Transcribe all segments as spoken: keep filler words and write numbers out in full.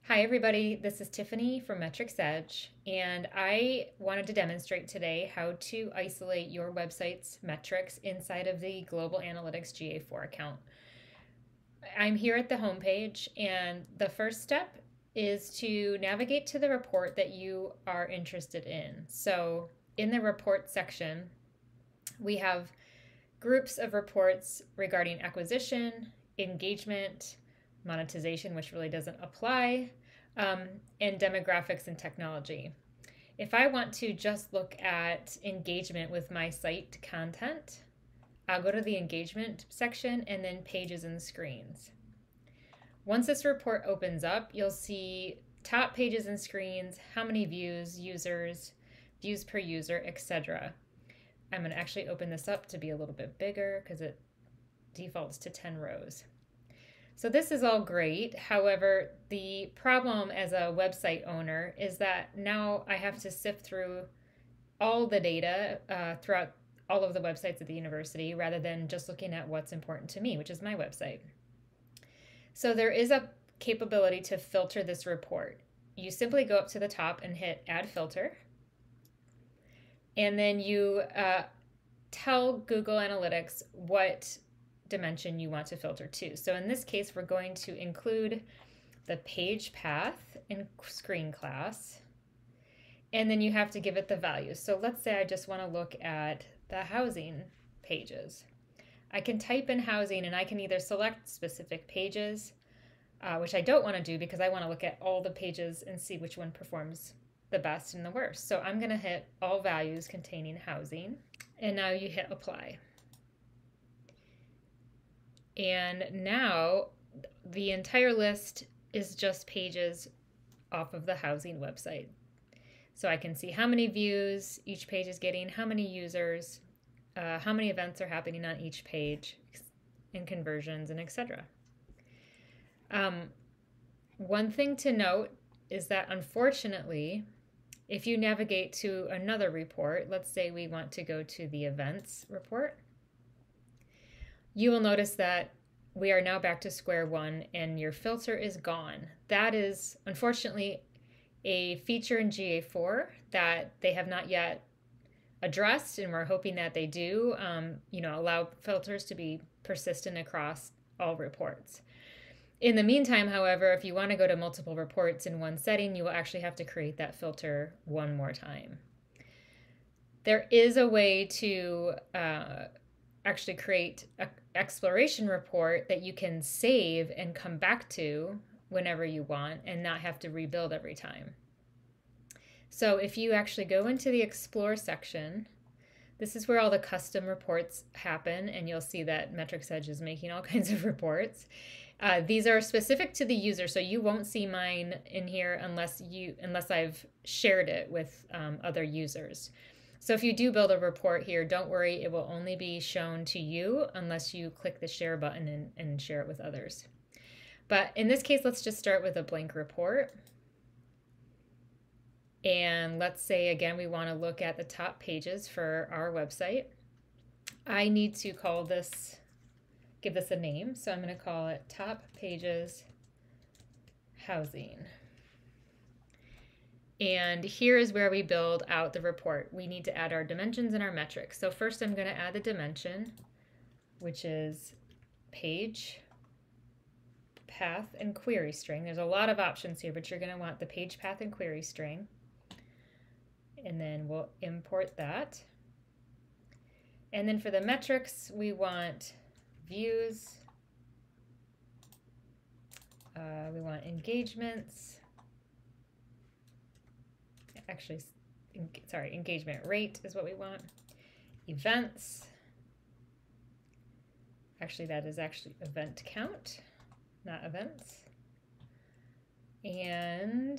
Hi everybody, this is Tiffany from Metrics Edge, and I wanted to demonstrate today how to isolate your website's metrics inside of the Global Analytics G A four account. I'm here at the home page, and the first step is to navigate to the report that you are interested in. So in the report section, we have groups of reports regarding acquisition, engagement, monetization, which really doesn't apply, um, and demographics and technology. If I want to just look at engagement with my site content, I'll go to the engagement section and then pages and screens. Once this report opens up, you'll see top pages and screens, how many views, users, views per user, et cetera. I'm going to actually open this up to be a little bit bigger because it defaults to ten rows. So this is all great. However, the problem as a website owner is that now I have to sift through all the data uh, throughout all of the websites at the university rather than just looking at what's important to me, which is my website. So there is a capability to filter this report. You simply go up to the top and hit Add Filter. And then you uh, tell Google Analytics what dimension you want to filter to. So in this case, we're going to include the page path in screen class, and then you have to give it the value. So let's say I just want to look at the housing pages. I can type in housing and I can either select specific pages, uh, which I don't want to do because I want to look at all the pages and see which one performs the best and the worst. So I'm going to hit all values containing housing, and now you hit apply. And now the entire list is just pages off of the housing website. So I can see how many views each page is getting, how many users, uh, how many events are happening on each page, and conversions, and et cetera. Um, one thing to note is that unfortunately, if you navigate to another report, let's say we want to go to the events report, you will notice that we are now back to square one and your filter is gone. That is unfortunately a feature in G A four that they have not yet addressed, and we're hoping that they do, um, you know, allow filters to be persistent across all reports. In the meantime, however, if you want to go to multiple reports in one setting, you will actually have to create that filter one more time. There is a way to uh, actually create an exploration report that you can save and come back to whenever you want and not have to rebuild every time. So if you actually go into the Explore section, this is where all the custom reports happen, and you'll see that Metrics Edge is making all kinds of reports. Uh, these are specific to the user, so you won't see mine in here unless you unless I've shared it with um, other users. So if you do build a report here, don't worry, it will only be shown to you unless you click the share button and, and share it with others. But in this case, let's just start with a blank report. And let's say, again, we want to look at the top pages for our website. I need to call this, give this a name. So I'm going to call it Top Pages Housing. And here is where we build out the report. We need to add our dimensions and our metrics. So first I'm going to add the dimension, which is page, path, and query string. There's a lot of options here, but you're going to want the page, path, and query string. And then we'll import that. And then for the metrics, we want views, uh, we want engagements, actually, sorry, engagement rate is what we want, events, actually that is actually event count, not events, and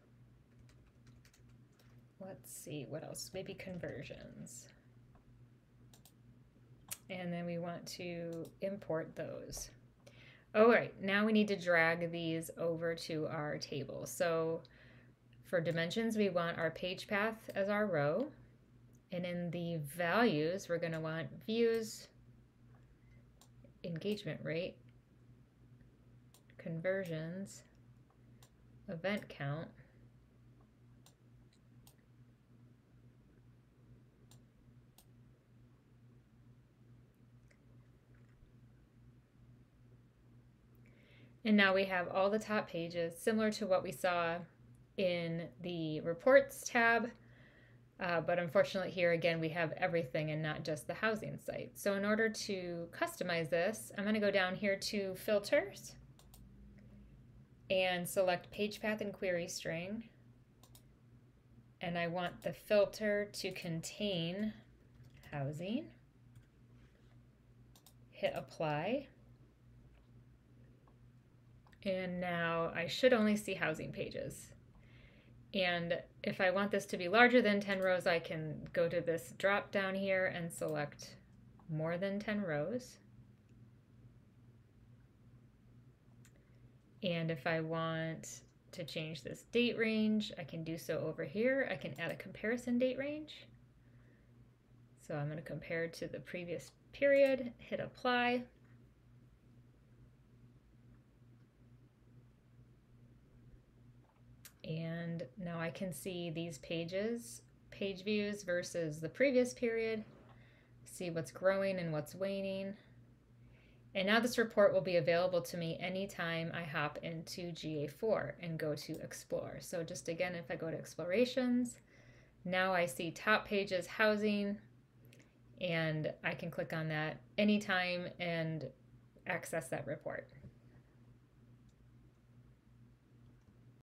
let's see, what else, maybe conversions. And then we want to import those. All right, now we need to drag these over to our table. So for dimensions, we want our page path as our row. And in the values, we're going to want views, engagement rate, conversions, event count. And now we have all the top pages, similar to what we saw in the reports tab. Uh, but unfortunately here again, we have everything and not just the housing site. So in order to customize this, I'm going to go down here to filters and select page path and query string. And I want the filter to contain housing. Hit apply. And now I should only see housing pages. And if I want this to be larger than ten rows, I can go to this drop down here and select more than ten rows. And if I want to change this date range, I can do so over here. I can add a comparison date range. So I'm going to compare to the previous period, hit apply. And now I can see these pages, page views versus the previous period, see what's growing and what's waning. And now this report will be available to me anytime I hop into G A four and go to Explore. So just again, if I go to Explorations, now I see top pages housing, and I can click on that anytime and access that report.